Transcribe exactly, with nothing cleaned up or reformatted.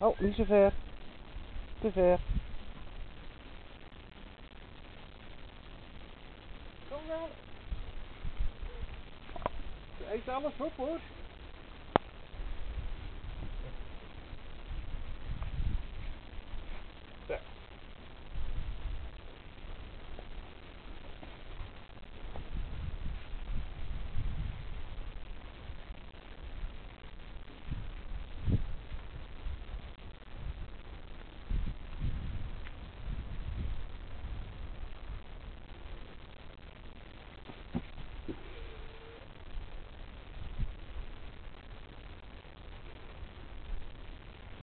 Oh, niet zo ver. Te ver. Kom dan. Ze eet alles op hoor.